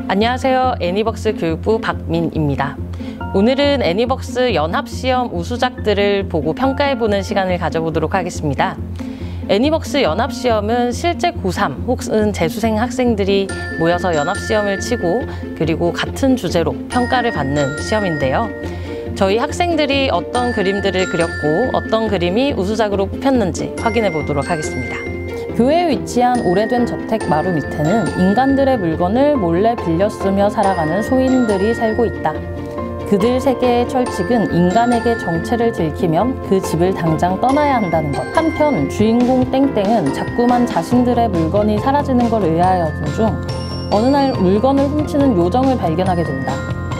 안녕하세요. 애니벅스 교육부 박민입니다. 오늘은 애니벅스 연합시험 우수작들을 보고 평가해보는 시간을 가져보도록 하겠습니다. 애니벅스 연합시험은 실제 고3 혹은 재수생 학생들이 모여서 연합시험을 치고 그리고 같은 주제로 평가를 받는 시험인데요. 저희 학생들이 어떤 그림들을 그렸고 어떤 그림이 우수작으로 뽑혔는지 확인해 보도록 하겠습니다. 교외에 위치한 오래된 저택 마루 밑에는 인간들의 물건을 몰래 빌려 쓰며 살아가는 소인들이 살고 있다. 그들 세계의 철칙은 인간에게 정체를 들키면 그 집을 당장 떠나야 한다는 것. 한편 주인공 땡땡은 자꾸만 자신들의 물건이 사라지는 걸 의아해하던 중 어느 날 물건을 훔치는 요정을 발견하게 된다.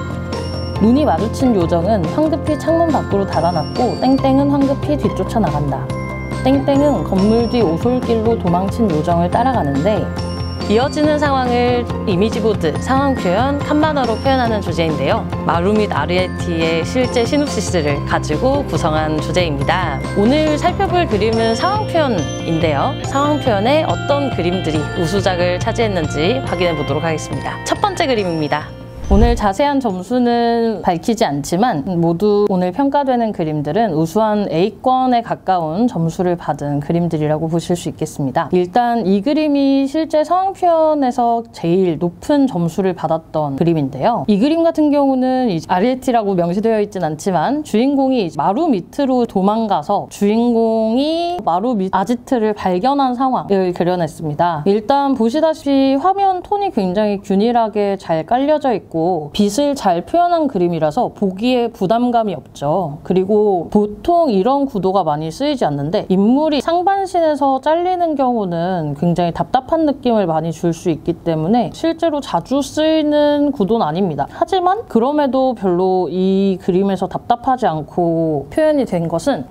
눈이 마주친 요정은 황급히 창문 밖으로 달아났고 땡땡은 황급히 뒤쫓아 나간다. 땡땡은 건물 뒤 오솔길로 도망친 요정을 따라가는데 이어지는 상황을 이미지보드, 상황 표현, 칸바너로 표현하는 주제인데요. 마루 및 아르에티의 실제 시놉시스를 가지고 구성한 주제입니다. 오늘 살펴볼 그림은 상황 표현인데요. 상황 표현에 어떤 그림들이 우수작을 차지했는지 확인해 보도록 하겠습니다. 첫 번째 그림입니다. 오늘 자세한 점수는 밝히지 않지만 모두 오늘 평가되는 그림들은 우수한 A권에 가까운 점수를 받은 그림들이라고 보실 수 있겠습니다. 일단 이 그림이 실제 상황 표현에서 제일 높은 점수를 받았던 그림인데요. 이 그림 같은 경우는 아르에티라고 명시되어 있진 않지만 주인공이 마루 밑으로 도망가서 주인공이 마루 밑 아지트를 발견한 상황을 그려냈습니다. 일단 보시다시피 화면 톤이 굉장히 균일하게 잘 깔려져 있고 빛을 잘 표현한 그림이라서 보기에 부담감이 없죠. 그리고 보통 이런 구도가 많이 쓰이지 않는데 인물이 상반신에서 잘리는 경우는 굉장히 답답한 느낌을 많이 줄 수 있기 때문에 실제로 자주 쓰이는 구도는 아닙니다. 하지만 그럼에도 별로 이 그림에서 답답하지 않고 표현이 된 것은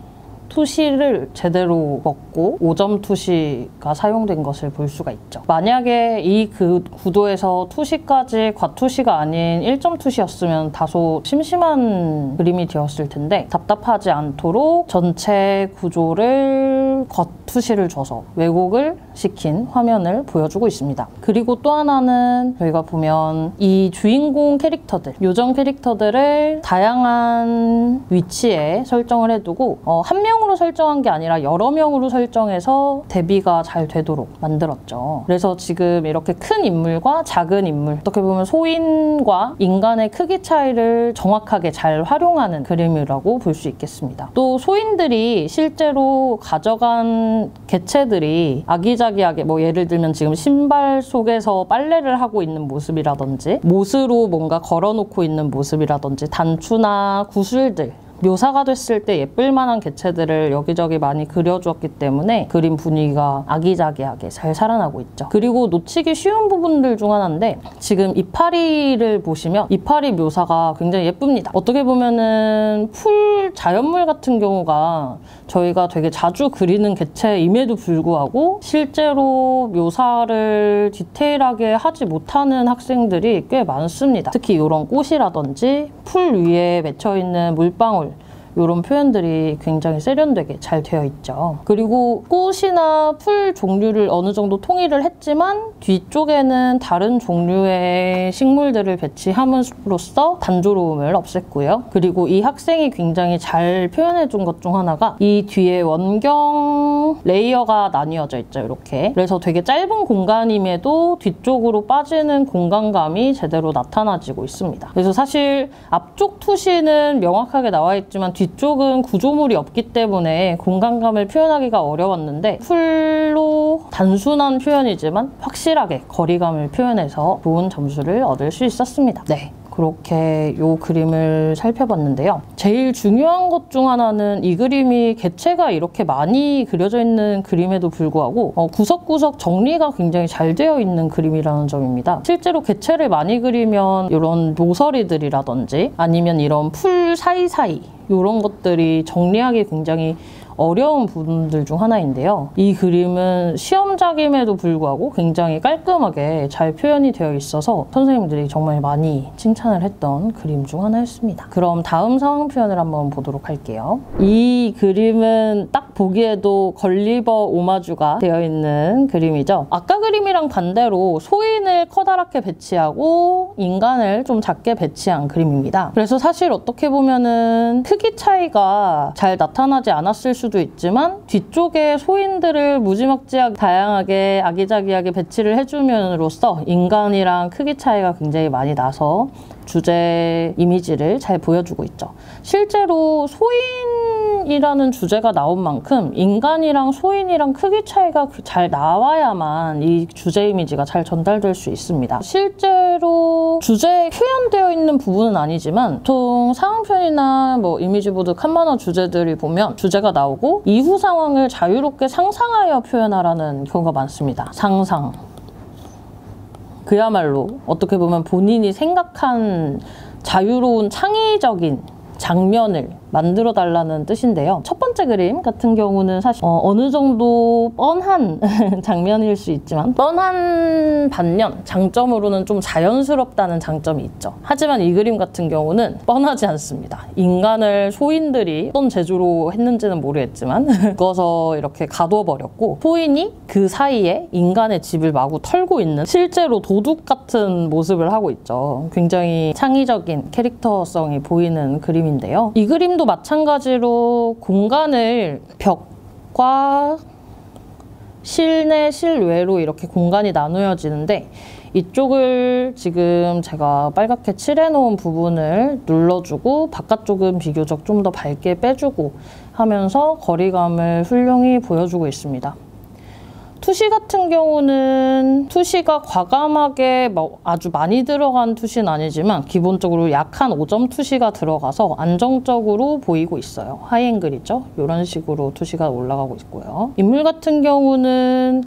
투시를 제대로 먹고 5점 투시가 사용된 것을 볼 수가 있죠. 만약에 이 구도에서 투시까지 과투시가 아닌 1점 투시였으면 다소 심심한 그림이 되었을 텐데 답답하지 않도록 전체 구조를 겉투시를 줘서 왜곡을 시킨 화면을 보여주고 있습니다. 그리고 또 하나는 저희가 보면 이 주인공 캐릭터들, 요정 캐릭터들을 다양한 위치에 설정을 해두고 한 명으로 설정한 게 아니라 여러 명으로 설정해서 대비가 잘 되도록 만들었죠. 그래서 지금 이렇게 큰 인물과 작은 인물, 어떻게 보면 소인과 인간의 크기 차이를 정확하게 잘 활용하는 그림이라고 볼 수 있겠습니다. 또 소인들이 실제로 가져간 개체들이 아기자기하게 예를 들면 지금 신발 속에서 빨래를 하고 있는 모습이라든지 못으로 뭔가 걸어놓고 있는 모습이라든지 단추나 구슬들 묘사가 됐을 때 예쁠 만한 개체들을 여기저기 많이 그려주었기 때문에 그림 분위기가 아기자기하게 잘 살아나고 있죠. 그리고 놓치기 쉬운 부분들 중 하나인데 지금 이파리를 보시면 이파리 묘사가 굉장히 예쁩니다. 어떻게 보면은 풀 자연물 같은 경우가 저희가 되게 자주 그리는 개체임에도 불구하고 실제로 묘사를 디테일하게 하지 못하는 학생들이 꽤 많습니다. 특히 이런 꽃이라든지 풀 위에 맺혀있는 물방울 이런 표현들이 굉장히 세련되게 잘 되어 있죠. 그리고 꽃이나 풀 종류를 어느 정도 통일을 했지만 뒤쪽에는 다른 종류의 식물들을 배치함으로써 단조로움을 없앴고요. 그리고 이 학생이 굉장히 잘 표현해준 것 중 하나가 이 뒤에 원경 레이어가 나뉘어져 있죠. 이렇게. 그래서 되게 짧은 공간임에도 뒤쪽으로 빠지는 공간감이 제대로 나타나지고 있습니다. 그래서 사실 앞쪽 투시는 명확하게 나와 있지만 뒤쪽은 구조물이 없기 때문에 공간감을 표현하기가 어려웠는데 풀로 단순한 표현이지만 확실하게 거리감을 표현해서 좋은 점수를 얻을 수 있었습니다. 네. 그렇게 이 그림을 살펴봤는데요. 제일 중요한 것 중 하나는 이 그림이 개체가 이렇게 많이 그려져 있는 그림에도 불구하고 구석구석 정리가 굉장히 잘 되어 있는 그림이라는 점입니다. 실제로 개체를 많이 그리면 이런 모서리들이라든지 아니면 이런 풀 사이사이 이런 것들이 정리하기 굉장히 어려운 부분들 중 하나인데요. 이 그림은 시험작임에도 불구하고 굉장히 깔끔하게 잘 표현이 되어 있어서 선생님들이 정말 많이 칭찬을 했던 그림 중 하나였습니다. 그럼 다음 상황 표현을 한번 보도록 할게요. 이 그림은 딱 보기에도 걸리버 오마주가 되어 있는 그림이죠. 아까 그림이랑 반대로 소인을 커다랗게 배치하고 인간을 좀 작게 배치한 그림입니다. 그래서 사실 어떻게 보면은 크기 차이가 잘 나타나지 않았을 수도 있지만 뒤쪽에 소인들을 무지막지하게 다양하게 아기자기하게 배치를 해줌으로써 인간이랑 크기 차이가 굉장히 많이 나서 주제 이미지를 잘 보여주고 있죠. 실제로 소인이라는 주제가 나온 만큼 인간이랑 소인이랑 크기 차이가 잘 나와야만 이 주제 이미지가 잘 전달될 수 있습니다. 실제로 주제에 표현되어 있는 부분은 아니지만 보통 상황편이나 뭐 이미지보드 칸만화 주제들이 보면 주제가 나오고 이후 상황을 자유롭게 상상하여 표현하라는 경우가 많습니다. 상상. 그야말로 어떻게 보면 본인이 생각한 자유로운 창의적인 장면을 만들어 달라는 뜻인데요. 첫 번째 그림 같은 경우는 사실 어느 정도 뻔한 장면일 수 있지만 뻔한 반면 장점으로는 좀 자연스럽다는 장점이 있죠. 하지만 이 그림 같은 경우는 뻔하지 않습니다. 인간을 소인들이 어떤 제조로 했는지는 모르겠지만 묶어서 이렇게 가둬버렸고 소인이 그 사이에 인간의 집을 마구 털고 있는 실제로 도둑 같은 모습을 하고 있죠. 굉장히 창의적인 캐릭터성이 보이는 그림인데요. 이 그림도 마찬가지로 공간을 벽과 실내, 실외로 이렇게 공간이 나누어지는데 이쪽을 지금 제가 빨갛게 칠해놓은 부분을 눌러주고 바깥쪽은 비교적 좀 더 밝게 빼주고 하면서 거리감을 훌륭히 보여주고 있습니다. 투시 같은 경우는 투시가 과감하게 아주 많이 들어간 투시는 아니지만 기본적으로 약한 5점 투시가 들어가서 안정적으로 보이고 있어요. 하이앵글이죠. 이런 식으로 투시가 올라가고 있고요. 인물 같은 경우는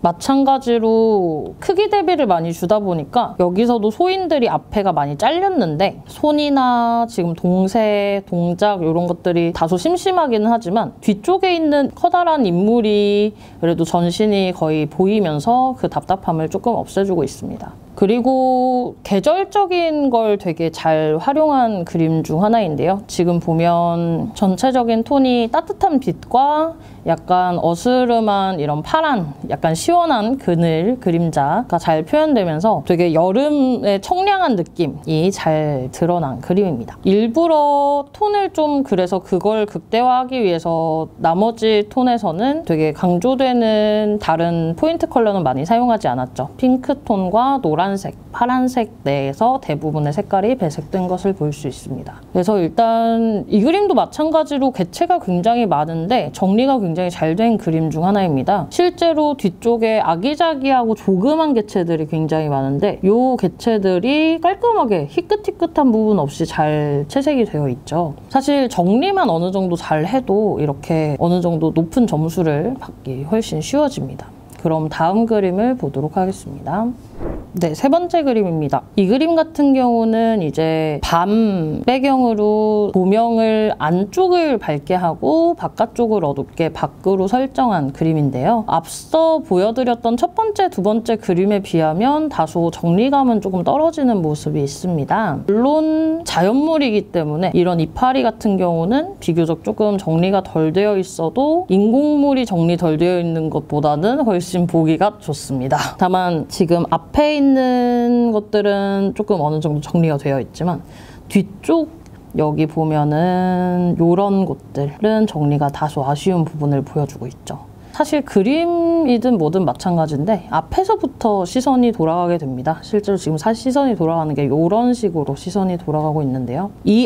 마찬가지로 크기 대비를 많이 주다 보니까 여기서도 소인들이 앞에가 많이 잘렸는데 손이나 지금 동세, 동작 이런 것들이 다소 심심하기는 하지만 뒤쪽에 있는 커다란 인물이 그래도 전신이 거의 보이면서 그 답답함을 조금 없애주고 있습니다. 그리고 계절적인 걸 되게 잘 활용한 그림 중 하나인데요. 지금 보면 전체적인 톤이 따뜻한 빛과 약간 어스름한 이런 파란, 약간 시원한 그늘, 그림자가 잘 표현되면서 되게 여름의 청량한 느낌이 잘 드러난 그림입니다. 일부러 톤을 좀 그래서 그걸 극대화하기 위해서 나머지 톤에서는 되게 강조되는 다른 포인트 컬러는 많이 사용하지 않았죠. 핑크톤과 노란색, 파란색 내에서 대부분의 색깔이 배색된 것을 볼 수 있습니다. 그래서 일단 이 그림도 마찬가지로 개체가 굉장히 많은데 정리가 굉장히 잘 된 그림 중 하나입니다. 실제로 뒤쪽에 아기자기하고 조그만 개체들이 굉장히 많은데 이 개체들이 깔끔하게 희끗희끗한 부분 없이 잘 채색이 되어 있죠. 사실 정리만 어느 정도 잘 해도 이렇게 어느 정도 높은 점수를 받기 훨씬 쉬워집니다. 그럼 다음 그림을 보도록 하겠습니다. 네, 세 번째 그림입니다. 이 그림 같은 경우는 이제 밤 배경으로 조명을 안쪽을 밝게 하고 바깥쪽을 어둡게 밖으로 설정한 그림인데요. 앞서 보여드렸던 첫 번째, 두 번째 그림에 비하면 다소 정리감은 조금 떨어지는 모습이 있습니다. 물론 자연물이기 때문에 이런 이파리 같은 경우는 비교적 조금 정리가 덜 되어 있어도 인공물이 정리 덜 되어 있는 것보다는 훨씬 보기가 좋습니다. 다만 지금 앞에 있는 것들은 조금 어느 정도 정리가 되어 있지만 뒤쪽 여기 보면은 이런 곳들은 정리가 다소 아쉬운 부분을 보여주고 있죠. 사실 그림이든 뭐든 마찬가지인데 앞에서부터 시선이 돌아가게 됩니다. 실제로 지금 시선이 돌아가는 게 이런 식으로 시선이 돌아가고 있는데요. 이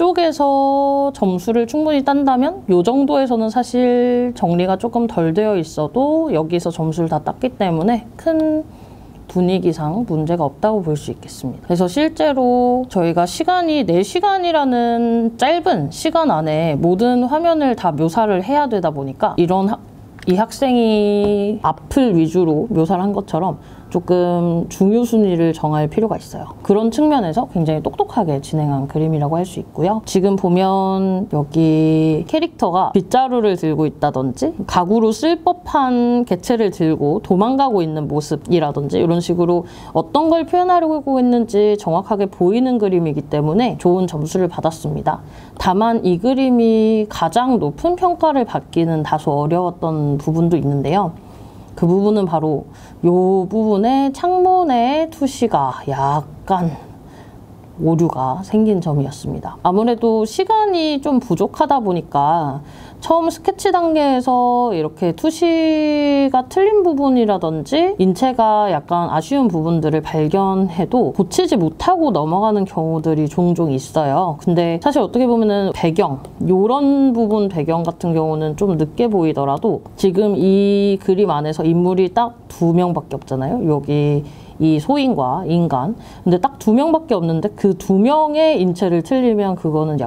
앞쪽에서 점수를 충분히 딴다면 이 정도에서는 사실 정리가 조금 덜 되어 있어도 여기서 점수를 다 땄기 때문에 큰 분위기상 문제가 없다고 볼 수 있겠습니다. 그래서 실제로 저희가 시간이 4시간이라는 짧은 시간 안에 모든 화면을 다 묘사를 해야 되다 보니까 이런 이 학생이 앞을 위주로 묘사를 한 것처럼 조금 중요순위를 정할 필요가 있어요. 그런 측면에서 굉장히 똑똑하게 진행한 그림이라고 할 수 있고요. 지금 보면 여기 캐릭터가 빗자루를 들고 있다든지 가구로 쓸 법한 개체를 들고 도망가고 있는 모습이라든지 이런 식으로 어떤 걸 표현하려고 했는지 정확하게 보이는 그림이기 때문에 좋은 점수를 받았습니다. 다만 이 그림이 가장 높은 평가를 받기는 다소 어려웠던 부분도 있는데요. 그 부분은 바로 이 부분에 창문의 투시가 약간 오류가 생긴 점이었습니다. 아무래도 시간이 좀 부족하다 보니까 처음 스케치 단계에서 이렇게 투시가 틀린 부분이라든지 인체가 약간 아쉬운 부분들을 발견해도 고치지 못하고 넘어가는 경우들이 종종 있어요. 근데 사실 어떻게 보면은 배경, 이런 부분 배경 같은 경우는 좀 늦게 보이더라도 지금 이 그림 안에서 인물이 딱 2명밖에 없잖아요. 여기 이 소인과 인간. 근데 딱 2명밖에 없는데 그 2명의 인체를 틀리면 그거는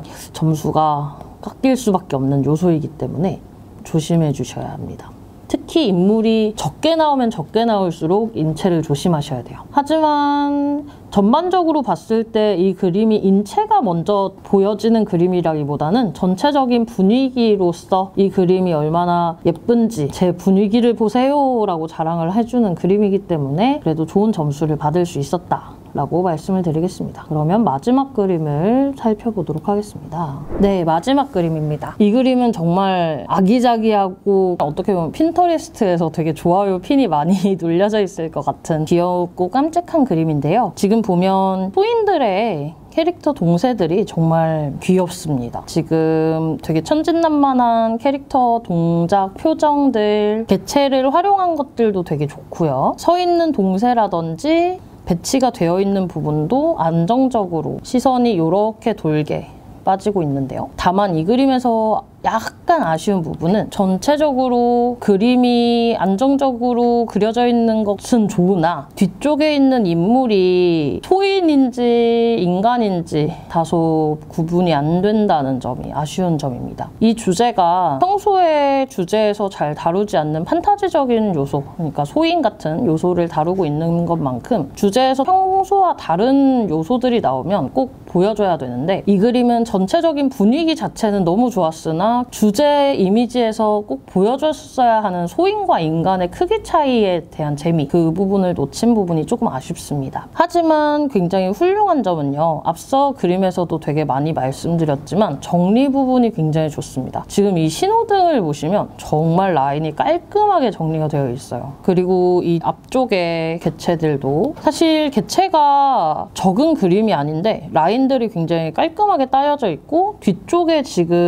점수가 깎일 수밖에 없는 요소이기 때문에 조심해 주셔야 합니다. 특히 인물이 적게 나오면 적게 나올수록 인체를 조심하셔야 돼요. 하지만 전반적으로 봤을 때 이 그림이 인체가 먼저 보여지는 그림이라기보다는 전체적인 분위기로서 이 그림이 얼마나 예쁜지 제 분위기를 보세요 라고 자랑을 해주는 그림이기 때문에 그래도 좋은 점수를 받을 수 있었다 라고 말씀을 드리겠습니다. 그러면 마지막 그림을 살펴보도록 하겠습니다. 네, 마지막 그림입니다. 이 그림은 정말 아기자기하고 어떻게 보면 핀터레스트에서 되게 좋아요 핀이 많이 눌려져 있을 것 같은 귀엽고 깜찍한 그림인데요. 지금 보면 소인들의 캐릭터 동세들이 정말 귀엽습니다. 지금 되게 천진난만한 캐릭터 동작, 표정들, 개체를 활용한 것들도 되게 좋고요. 서 있는 동세라든지 배치가 되어 있는 부분도 안정적으로 시선이 이렇게 돌게 빠지고 있는데요. 다만 이 그림에서 약간 아쉬운 부분은 전체적으로 그림이 안정적으로 그려져 있는 것은 좋으나 뒤쪽에 있는 인물이 소인인지 인간인지 다소 구분이 안 된다는 점이 아쉬운 점입니다. 이 주제가 평소의 주제에서 잘 다루지 않는 판타지적인 요소, 그러니까 소인 같은 요소를 다루고 있는 것만큼 주제에서 평소와 다른 요소들이 나오면 꼭 보여줘야 되는데 이 그림은 전체적인 분위기 자체는 너무 좋았으나 주제 이미지에서 꼭 보여줬어야 하는 소인과 인간의 크기 차이에 대한 재미, 그 부분을 놓친 부분이 조금 아쉽습니다. 하지만 굉장히 훌륭한 점은요. 앞서 그림에서도 되게 많이 말씀드렸지만 정리 부분이 굉장히 좋습니다. 지금 이 신호등을 보시면 정말 라인이 깔끔하게 정리가 되어 있어요. 그리고 이 앞쪽의 개체들도 사실 개체가 적은 그림이 아닌데 라인들이 굉장히 깔끔하게 따여져 있고 뒤쪽에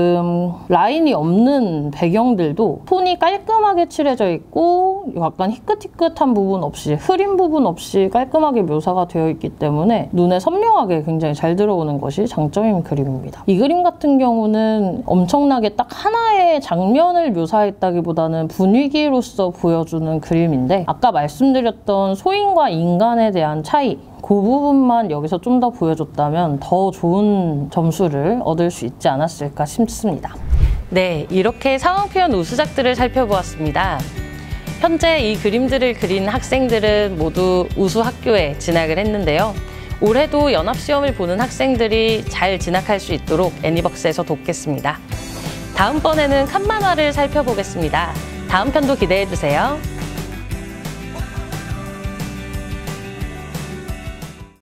지금 라인이 없는 배경들도 톤이 깔끔하게 칠해져 있고 약간 희끗희끗한 부분 없이 흐린 부분 없이 깔끔하게 묘사가 되어 있기 때문에 눈에 선명하게 굉장히 잘 들어오는 것이 장점인 그림입니다. 이 그림 같은 경우는 엄청나게 딱 하나의 장면을 묘사했다기보다는 분위기로서 보여주는 그림인데 아까 말씀드렸던 소인과 인간에 대한 차이 그 부분만 여기서 좀 더 보여줬다면 더 좋은 점수를 얻을 수 있지 않았을까 싶습니다. 네, 이렇게 상황 표현 우수작들을 살펴보았습니다. 현재 이 그림들을 그린 학생들은 모두 우수학교에 진학을 했는데요. 올해도 연합시험을 보는 학생들이 잘 진학할 수 있도록 애니벅스에서 돕겠습니다. 다음번에는 칸만화를 살펴보겠습니다. 다음 편도 기대해주세요.